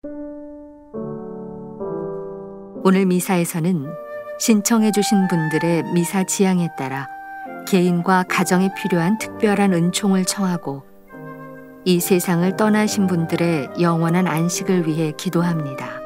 오늘 미사에서는 신청해 주신 분들의 미사 지향에 따라 개인과 가정에 필요한 특별한 은총을 청하고 이 세상을 떠나신 분들의 영원한 안식을 위해 기도합니다.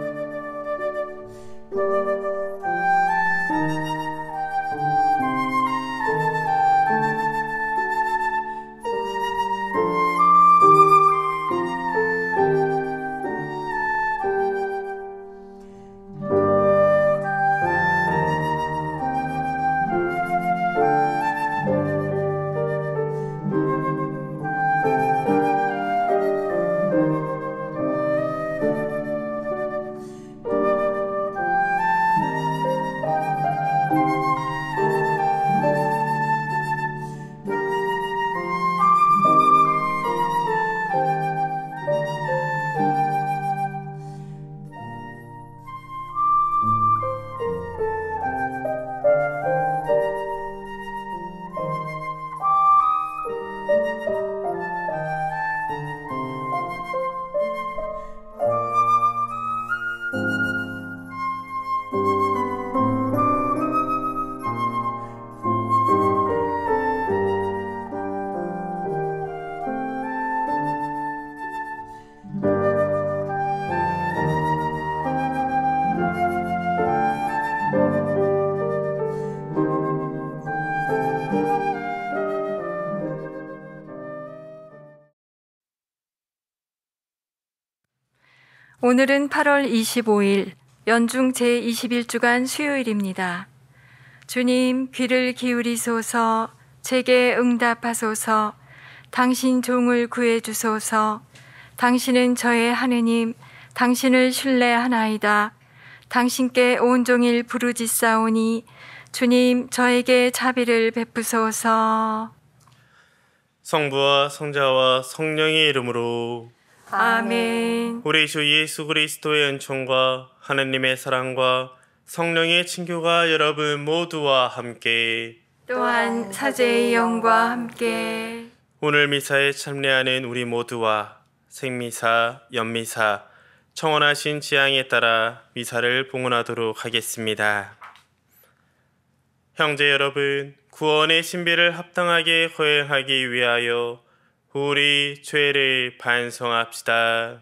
오늘은 8월 25일 연중 제21주간 수요일입니다. 주님 귀를 기울이소서, 제게 응답하소서. 당신 종을 구해 주소서. 당신은 저의 하느님, 당신을 신뢰하나이다. 당신께 온종일 부르짖사오니 주님 저에게 자비를 베푸소서. 성부와 성자와 성령의 이름으로 아멘. 우리 주 예수 그리스도의 은총과 하느님의 사랑과 성령의 친교가 여러분 모두와 함께 또한 사제의 영과 함께 오늘 미사에 참여하는 우리 모두와 생미사, 연미사, 청원하신 지향에 따라 미사를 봉헌하도록 하겠습니다. 형제 여러분, 구원의 신비를 합당하게 거행하기 위하여 우리 죄를 반성합시다.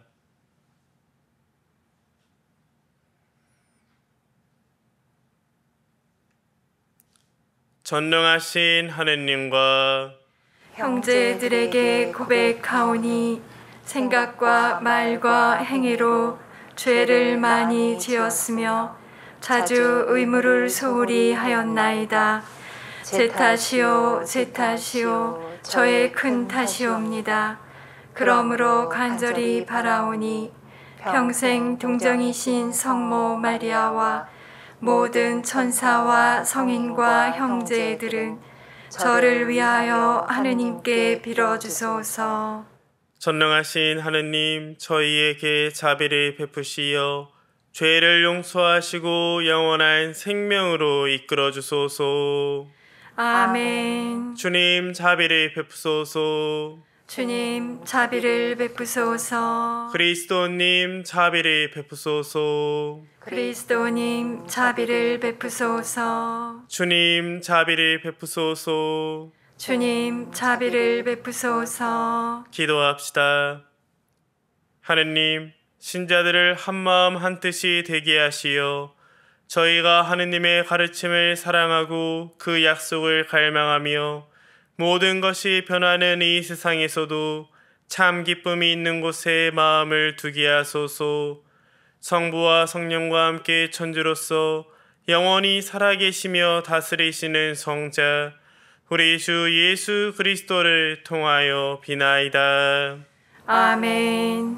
전능하신 하느님과 형제들에게 고백하오니 생각과 말과 행위로 죄를 많이 지었으며 자주 의무를 소홀히 하였나이다. 제 탓이요, 제 탓이요, 저의 큰 탓이옵니다. 그러므로 간절히 바라오니 평생 동정이신 성모 마리아와 모든 천사와 성인과 형제들은 저를 위하여 하느님께 빌어주소서. 전능하신 하느님, 저희에게 자비를 베푸시어 죄를 용서하시고 영원한 생명으로 이끌어 주소서. 아멘. 주님 자비를 베푸소서. 주님 자비를 베푸소서. 그리스도님 자비를 베푸소서. 그리스도님 자비를 베푸소서. 주님 자비를 베푸소서. 주님 자비를 베푸소서. 기도합시다. 하느님, 신자들을 한마음 한뜻이 되게 하시어 저희가 하느님의 가르침을 사랑하고 그 약속을 갈망하며 모든 것이 변하는 이 세상에서도 참 기쁨이 있는 곳에 마음을 두게 하소서. 성부와 성령과 함께 천주로서 영원히 살아계시며 다스리시는 성자 우리 주 예수 그리스도를 통하여 비나이다. 아멘.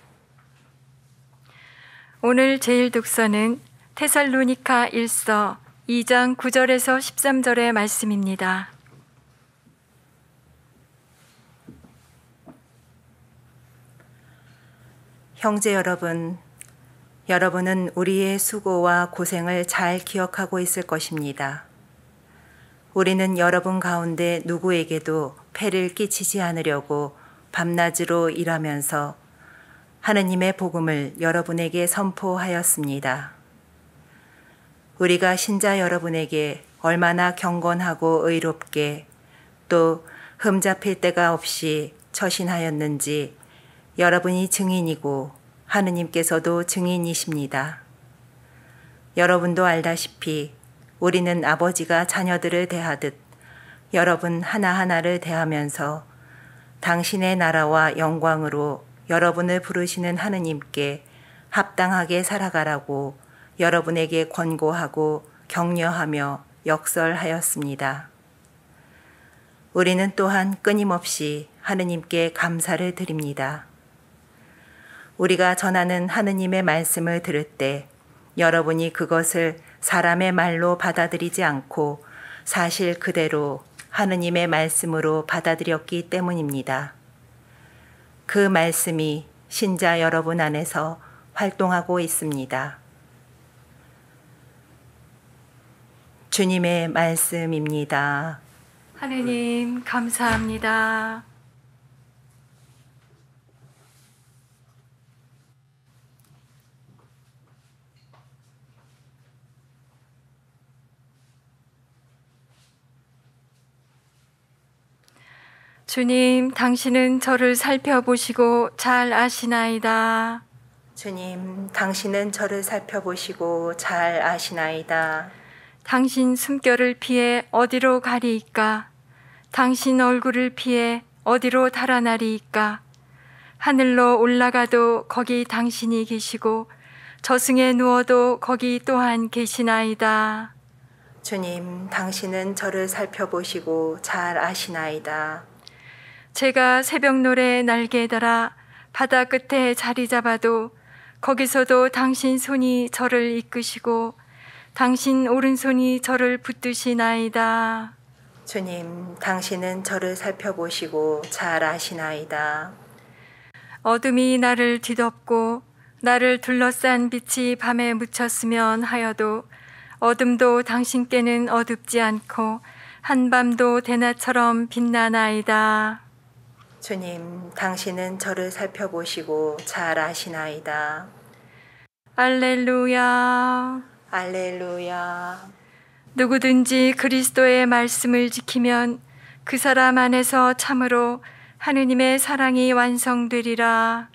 오늘 제일 독서는 테살로니가 1서 2장 9절에서 13절의 말씀입니다. 형제 여러분, 여러분은 우리의 수고와 고생을 잘 기억하고 있을 것입니다. 우리는 여러분 가운데 누구에게도 폐를 끼치지 않으려고 밤낮으로 일하면서 하느님의 복음을 여러분에게 선포하였습니다. 우리가 신자 여러분에게 얼마나 경건하고 의롭게 또 흠잡힐 데가 없이 처신하였는지 여러분이 증인이고 하느님께서도 증인이십니다. 여러분도 알다시피 우리는 아버지가 자녀들을 대하듯 여러분 하나하나를 대하면서 당신의 나라와 영광으로 여러분을 부르시는 하느님께 합당하게 살아가라고 여러분에게 권고하고 격려하며 역설하였습니다. 우리는 또한 끊임없이 하느님께 감사를 드립니다. 우리가 전하는 하느님의 말씀을 들을 때 여러분이 그것을 사람의 말로 받아들이지 않고 사실 그대로 하느님의 말씀으로 받아들였기 때문입니다. 그 말씀이 신자 여러분 안에서 활동하고 있습니다. 주님의 말씀입니다. 하느님 감사합니다. 주님, 당신은 저를 살펴보시고 잘 아시나이다. 주님, 당신은 저를 살펴보시고 잘 아시나이다. 당신 숨결을 피해 어디로 가리이까? 당신 얼굴을 피해 어디로 달아나리이까? 하늘로 올라가도 거기 당신이 계시고 저승에 누워도 거기 또한 계시나이다. 주님, 당신은 저를 살펴보시고 잘 아시나이다. 제가 새벽노래에 날개 달아 바다 끝에 자리 잡아도 거기서도 당신 손이 저를 이끄시고 당신 오른손이 저를 붙드시나이다. 주님, 당신은 저를 살펴보시고 잘 아시나이다. 어둠이 나를 뒤덮고 나를 둘러싼 빛이 밤에 묻혔으면 하여도 어둠도 당신께는 어둡지 않고 한밤도 대낮처럼 빛나나이다. 주님, 당신은 저를 살펴보시고 잘 아시나이다. 알렐루야. 알렐루야. 누구든지 그리스도의 말씀을 지키면 그 사람 안에서 참으로 하느님의 사랑이 완성되리라.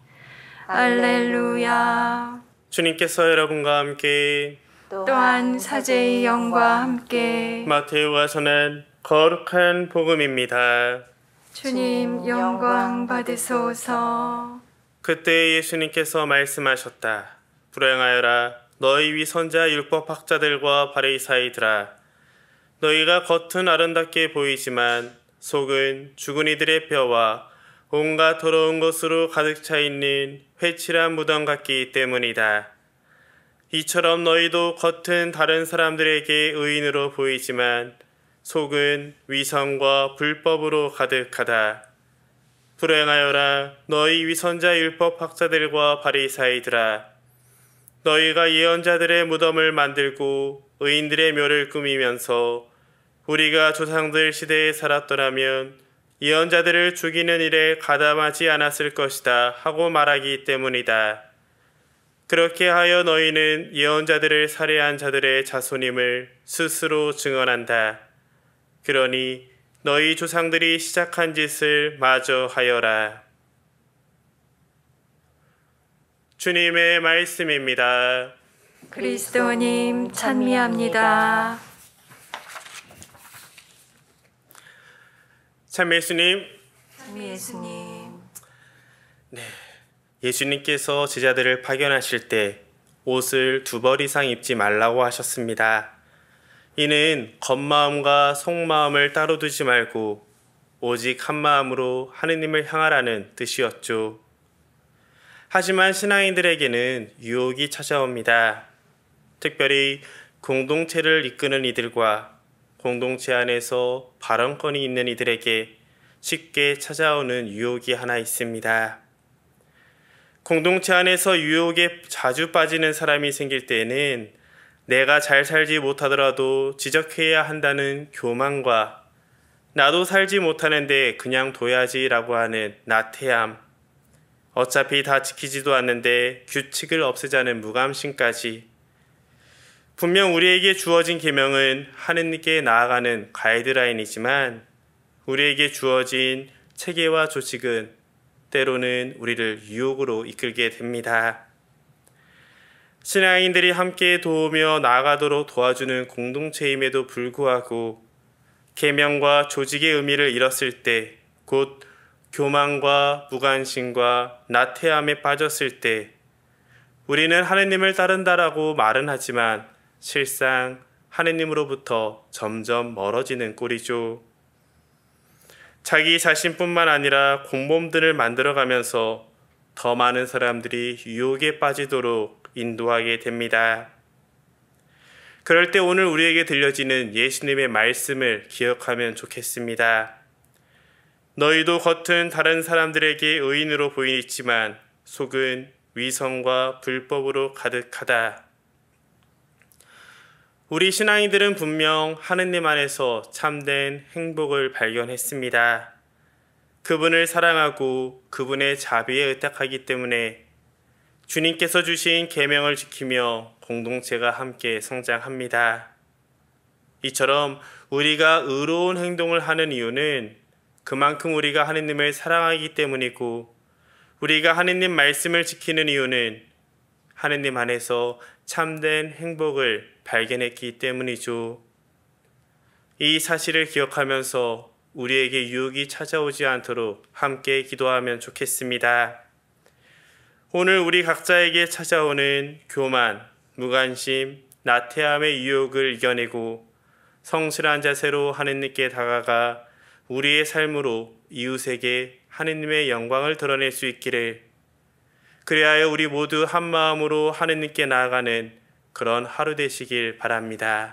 알렐루야. 주님께서 여러분과 함께 또한 사제의 영과 함께 마테오가 전한 거룩한 복음입니다. 주님 영광 받으소서. 그때 예수님께서 말씀하셨다. 불행하여라 너희 위선자 율법학자들과 바리사이들아, 너희가 겉은 아름답게 보이지만 속은 죽은 이들의 뼈와 온갖 더러운 것으로 가득 차 있는 회칠한 무덤 같기 때문이다. 이처럼 너희도 겉은 다른 사람들에게 의인으로 보이지만 속은 위선과 불법으로 가득하다. 불행하여라 너희 위선자 율법학자들과 바리사이들아, 너희가 예언자들의 무덤을 만들고 의인들의 묘를 꾸미면서 우리가 조상들 시대에 살았더라면 예언자들을 죽이는 일에 가담하지 않았을 것이다 하고 말하기 때문이다. 그렇게 하여 너희는 예언자들을 살해한 자들의 자손임을 스스로 증언한다. 그러니 너희 조상들이 시작한 짓을 마저 하여라. 주님의 말씀입니다. 그리스도님 찬미합니다. 참 예수님, 예수님. 예수님께서 제자들을 파견하실 때 옷을 2벌 이상 입지 말라고 하셨습니다. 이는 겉마음과 속마음을 따로 두지 말고 오직 한 마음으로 하느님을 향하라는 뜻이었죠. 하지만 신앙인들에게는 유혹이 찾아옵니다. 특별히 공동체를 이끄는 이들과 공동체 안에서 발언권이 있는 이들에게 쉽게 찾아오는 유혹이 하나 있습니다. 공동체 안에서 유혹에 자주 빠지는 사람이 생길 때에는 내가 잘 살지 못하더라도 지적해야 한다는 교만과 나도 살지 못하는데 그냥 둬야지라고 하는 나태함, 어차피 다 지키지도 않는데 규칙을 없애자는 무감심까지. 분명 우리에게 주어진 계명은 하느님께 나아가는 가이드라인이지만 우리에게 주어진 체계와 조직은 때로는 우리를 유혹으로 이끌게 됩니다. 신앙인들이 함께 도우며 나아가도록 도와주는 공동체임에도 불구하고 계명과 조직의 의미를 잃었을 때, 곧 교만과 무관심과 나태함에 빠졌을 때 우리는 하느님을 따른다라고 말은 하지만 실상 하느님으로부터 점점 멀어지는 꼴이죠. 자기 자신뿐만 아니라 공범들을 만들어가면서 더 많은 사람들이 유혹에 빠지도록 인도하게 됩니다. 그럴 때 오늘 우리에게 들려지는 예수님의 말씀을 기억하면 좋겠습니다. 너희도 겉은 다른 사람들에게 의인으로 보이지만 속은 위선과 불법으로 가득하다. 우리 신앙인들은 분명 하느님 안에서 참된 행복을 발견했습니다. 그분을 사랑하고 그분의 자비에 의탁하기 때문에 주님께서 주신 계명을 지키며 공동체가 함께 성장합니다. 이처럼 우리가 의로운 행동을 하는 이유는 그만큼 우리가 하느님을 사랑하기 때문이고, 우리가 하느님 말씀을 지키는 이유는 하느님 안에서 참된 행복을 발견했기 때문이죠. 이 사실을 기억하면서 우리에게 유혹이 찾아오지 않도록 함께 기도하면 좋겠습니다. 오늘 우리 각자에게 찾아오는 교만, 무관심, 나태함의 유혹을 이겨내고 성실한 자세로 하느님께 다가가 우리의 삶으로 이웃에게 하느님의 영광을 드러낼 수 있기를, 그리하여 우리 모두 한 마음으로 하느님께 나아가는 그런 하루 되시길 바랍니다.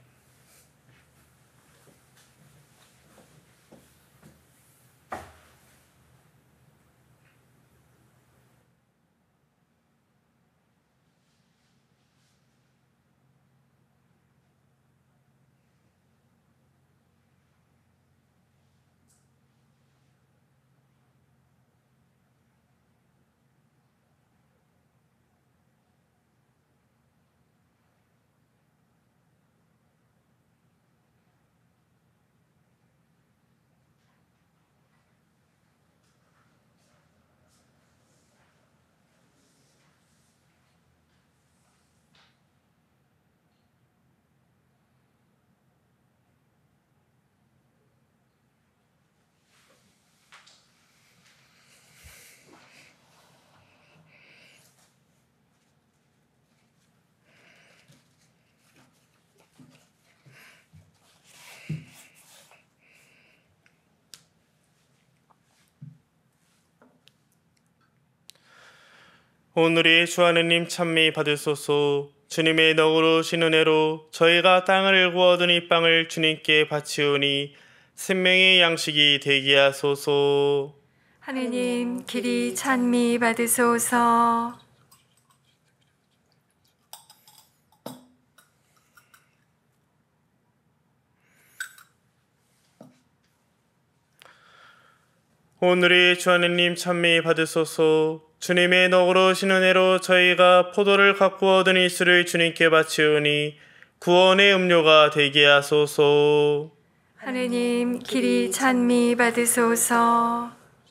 오늘의 주 하느님 찬미 받으소서. 주님의 너그러 신은혜로 저희가 땅을 일구 얻은 이 빵을 주님께 바치오니 생명의 양식이 되게 하소서. 하느님 길이 찬미 받으소서. 오늘의 주 하느님 찬미 받으소서. 주님의 너그러우신 은혜로 저희가 포도를 가꾸어 얻은 이 술을 주님께 바치오니 구원의 음료가 되게 하소서. 하느님 길이 찬미 받으소서.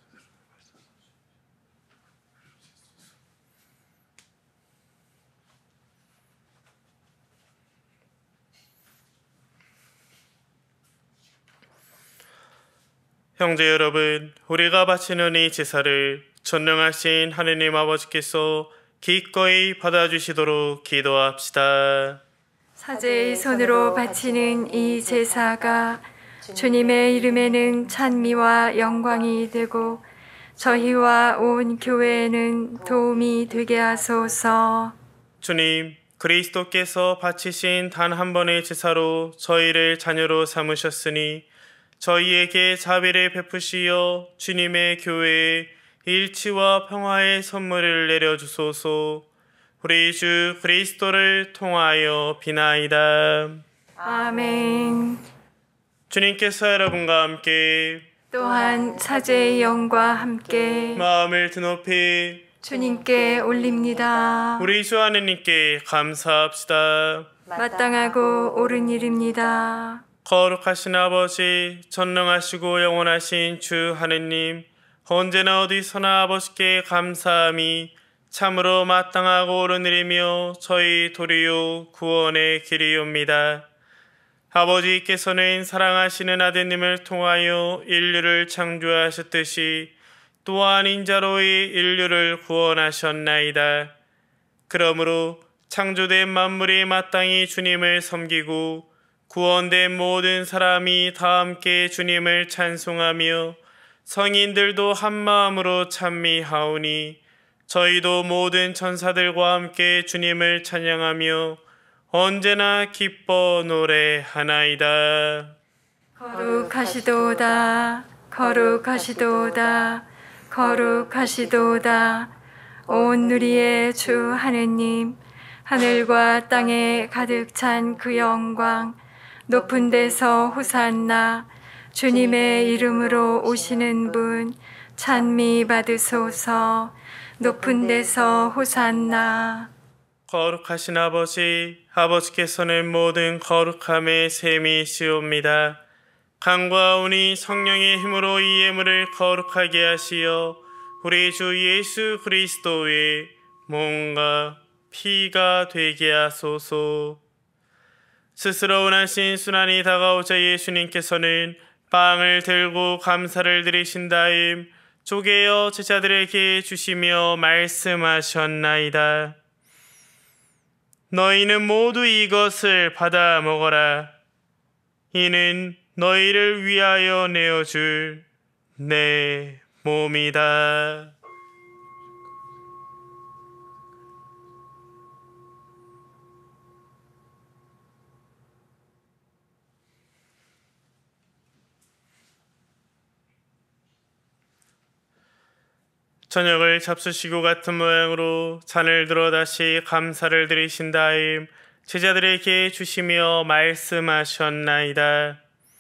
형제 여러분, 우리가 바치는 이 제사를 전능하신 하느님 아버지께서 기꺼이 받아주시도록 기도합시다. 사제의 손으로 바치는 이 제사가 주님의 이름에는 찬미와 영광이 되고 저희와 온 교회에는 도움이 되게 하소서. 주님, 그리스도께서 바치신 단 한 번의 제사로 저희를 자녀로 삼으셨으니 저희에게 자비를 베푸시어 주님의 교회에 일치와 평화의 선물을 내려주소서. 우리 주 그리스도를 통하여 비나이다. 아멘. 주님께서 여러분과 함께 또한 사제의 영과 함께 마음을 드높이 주님께 올립니다. 우리 주 하느님께 감사합시다. 마땅하고 옳은 일입니다. 거룩하신 아버지, 전능하시고 영원하신 주 하느님, 언제나 어디서나 아버지께 감사함이 참으로 마땅하고 옳은 일이며 저희 도리요 구원의 길이옵니다. 아버지께서는 사랑하시는 아드님을 통하여 인류를 창조하셨듯이 또한 인자로의 인류를 구원하셨나이다. 그러므로 창조된 만물이 마땅히 주님을 섬기고 구원된 모든 사람이 다 함께 주님을 찬송하며 성인들도 한마음으로 찬미하오니 저희도 모든 천사들과 함께 주님을 찬양하며 언제나 기뻐 노래하나이다. 거룩하시도다, 거룩하시도다, 거룩하시도다. 온 누리의 주 하느님, 하늘과 땅에 가득 찬 그 영광, 높은 데서 호산나, 주님의 이름으로 오시는 분, 찬미 받으소서. 높은 데서 호산나. 거룩하신 아버지, 아버지께서는 모든 거룩함의 셈이시옵니다. 강과 운이 성령의 힘으로 이 예물을 거룩하게 하시어 우리 주 예수 그리스도의 몸과 피가 되게 하소서. 스스로 원하신 순환이 다가오자 예수님께서는 빵을 들고 감사를 드리신 다음 쪼개어 제자들에게 주시며 말씀하셨나이다. 너희는 모두 이것을 받아 먹어라. 이는 너희를 위하여 내어줄 내 몸이다. 저녁을 잡수시고 같은 모양으로 잔을 들어 다시 감사를 드리신 다음 제자들에게 주시며 말씀하셨나이다.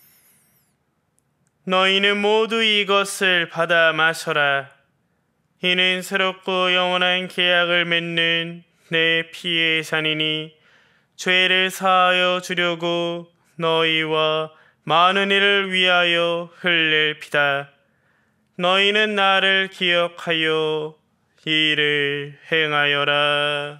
너희는 모두 이것을 받아 마셔라. 이는 새롭고 영원한 계약을 맺는 내 피의 잔이니 죄를 사하여 주려고 너희와 많은 이를 위하여 흘릴 피다. 너희는 나를 기억하여 이를 행하여라.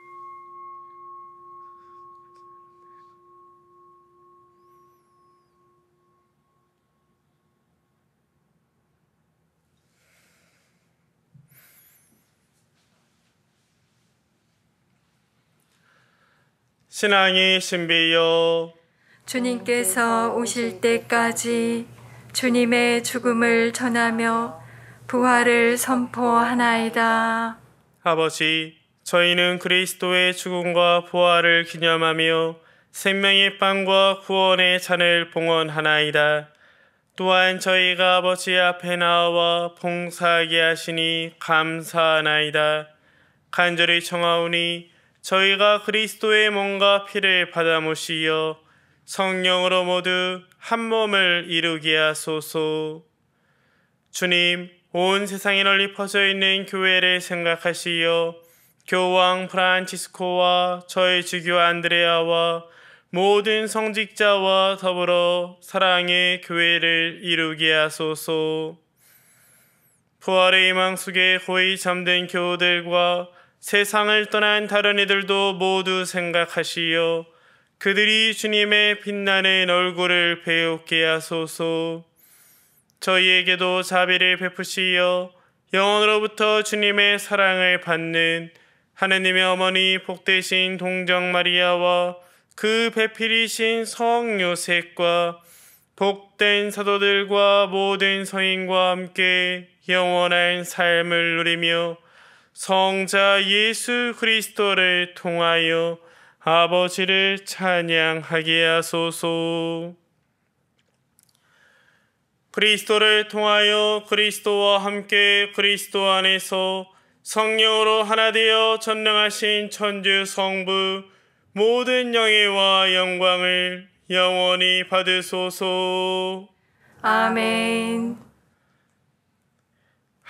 신앙의 신비여, 주님께서 오실 때까지 주님의 죽음을 전하며 부활을 선포하나이다. 아버지, 저희는 그리스도의 죽음과 부활을 기념하며 생명의 빵과 구원의 잔을 봉헌하나이다. 또한 저희가 아버지 앞에 나와 봉사하게 하시니 감사하나이다. 간절히 청하오니 저희가 그리스도의 몸과 피를 받아 모시어 성령으로 모두 한 몸을 이루게 하소서. 주님, 온 세상에 널리 퍼져 있는 교회를 생각하시어 교황 프란치스코와 저희 주교 안드레아와 모든 성직자와 더불어 사랑의 교회를 이루게 하소서. 부활의 희망 속에 고이 잠든 교우들과 세상을 떠난 다른 이들도 모두 생각하시어 그들이 주님의 빛나는 얼굴을 배우게 하소서. 저희에게도 자비를 베푸시어 영원으로부터 주님의 사랑을 받는 하느님의 어머니 복되신 동정 마리아와 그 배필이신 성 요셉과 복된 사도들과 모든 성인과 함께 영원한 삶을 누리며 성자 예수 그리스도를 통하여 아버지를 찬양하게 하소서. 그리스도를 통하여 그리스도와 함께 그리스도 안에서 성령으로 하나 되어 전능하신 천주 성부 모든 영예와 영광을 영원히 받으소서. 아멘.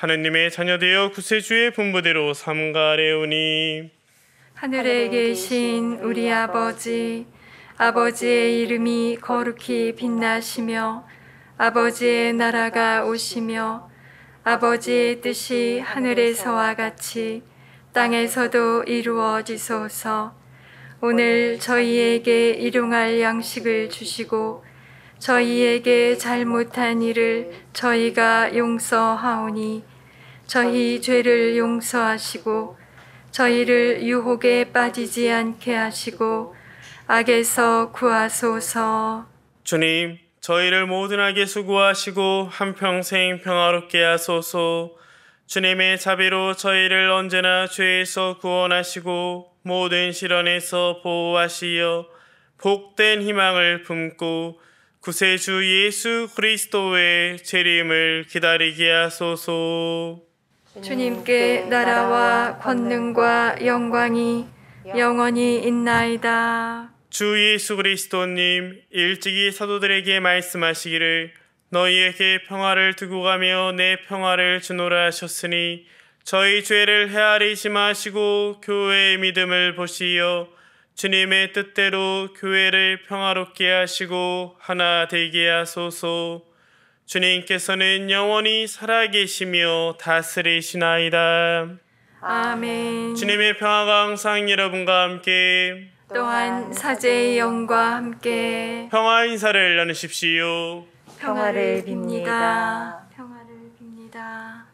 하느님의 자녀되어 구세주의 분부대로 삼가래오니. 하늘에 계신 우리 아버지, 아버지의 이름이 거룩히 빛나시며 아버지의 나라가 오시며 아버지의 뜻이 하늘에서와 같이 땅에서도 이루어지소서. 오늘 저희에게 일용할 양식을 주시고 저희에게 잘못한 일을 저희가 용서하오니 저희 죄를 용서하시고 저희를 유혹에 빠지지 않게 하시고 악에서 구하소서. 주님, 저희를 모든 악에서 구하시고 한평생 평화롭게 하소서. 주님의 자비로 저희를 언제나 죄에서 구원하시고 모든 시련에서 보호하시어 복된 희망을 품고 구세주 예수 그리스도의 재림을 기다리게 하소서. 주님께 나라와 권능과 영광이 영원히 있나이다. 주 예수 그리스도님, 일찍이 사도들에게 말씀하시기를 너희에게 평화를 두고 가며 내 평화를 주노라 하셨으니 저희 죄를 헤아리지 마시고 교회의 믿음을 보시어 주님의 뜻대로 교회를 평화롭게 하시고 하나 되게 하소서. 주님께서는 영원히 살아계시며 다스리시나이다. 아멘. 주님의 평화가 항상 여러분과 함께 또한 사제의 영과 함께 평화 인사를 나누십시오. 평화를 빕니다. 평화를 빕니다.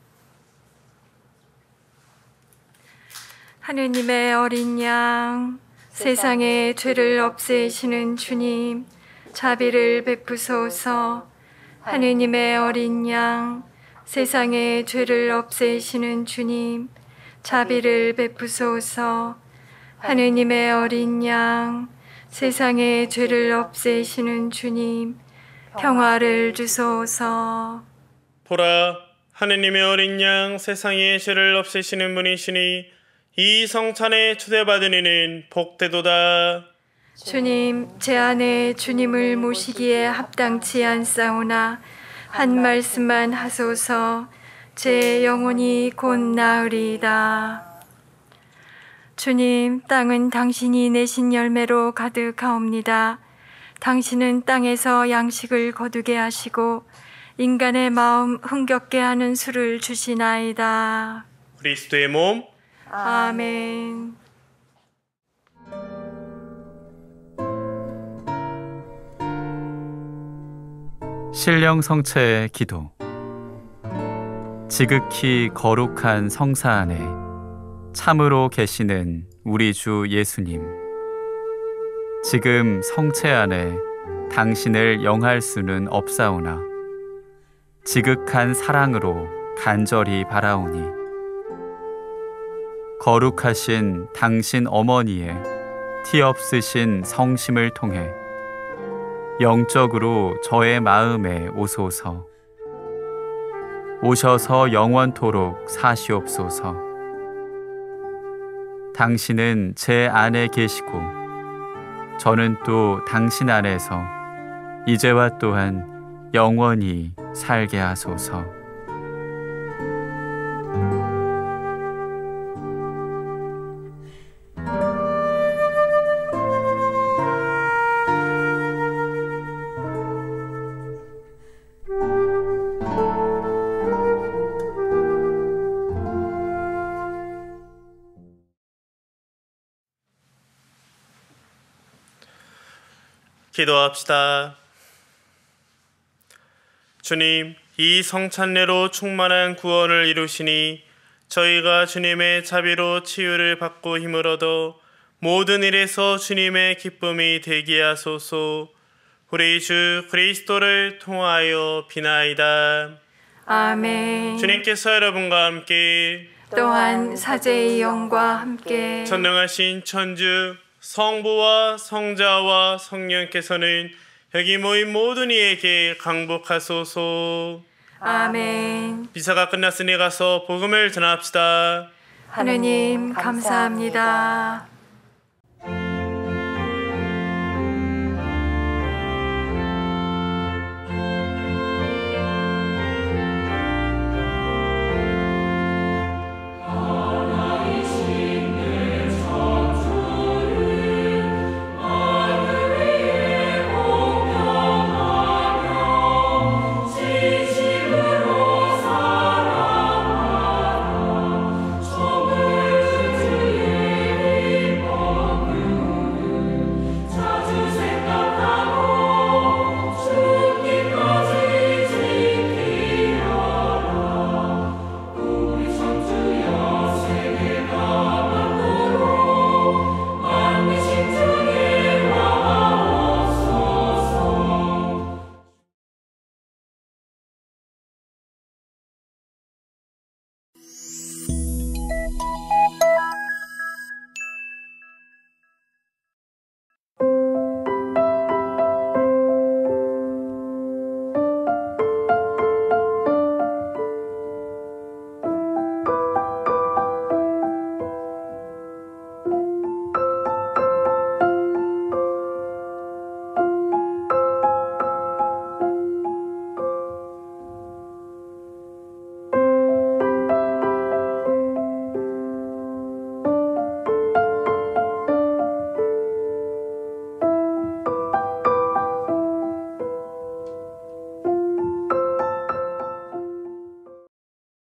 하느님의 어린 양, 세상의 죄를 없애시는 주님, 자비를 베푸소서. 하느님의 어린 양, 세상의 죄를 없애시는 주님, 자비를 베푸소서. 하느님의 어린 양, 세상의 죄를 없애시는 주님, 평화를 주소서. 보라, 하느님의 어린 양, 세상의 죄를 없애시는 분이시니 이 성찬에 초대받은 이는 복되도다. 주님, 제 안에 주님을 모시기에 합당치 않사오나 한 말씀만 하소서. 제 영혼이 곧 나으리이다. 주님, 땅은 당신이 내신 열매로 가득하옵니다. 당신은 땅에서 양식을 거두게 하시고 인간의 마음 흥겹게 하는 술을 주시나이다. 그리스도의 몸, 아멘. 신령 성체의 기도. 지극히 거룩한 성사 안에 참으로 계시는 우리 주 예수님, 지금 성체 안에 당신을 영할 수는 없사오나 지극한 사랑으로 간절히 바라오니 거룩하신 당신 어머니의 티없으신 성심을 통해 영적으로 저의 마음에 오소서. 오셔서 영원토록 사시옵소서. 당신은 제 안에 계시고 저는 또 당신 안에서 이제와 또한 영원히 살게 하소서. 기도합시다. 주님, 이 성찬례로 충만한 구원을 이루시니 저희가 주님의 자비로 치유를 받고 힘을 얻어 모든 일에서 주님의 기쁨이 되게 하소서. 우리 주 그리스도를 통하여 비나이다. 아멘. 주님께서 여러분과 함께 또한 사제의 영과 함께 전능하신 천주 성부와 성자와 성령께서는 여기 모인 모든 이에게 강복하소서. 아멘. 미사가 끝났으니 가서 복음을 전합시다. 하느님 감사합니다.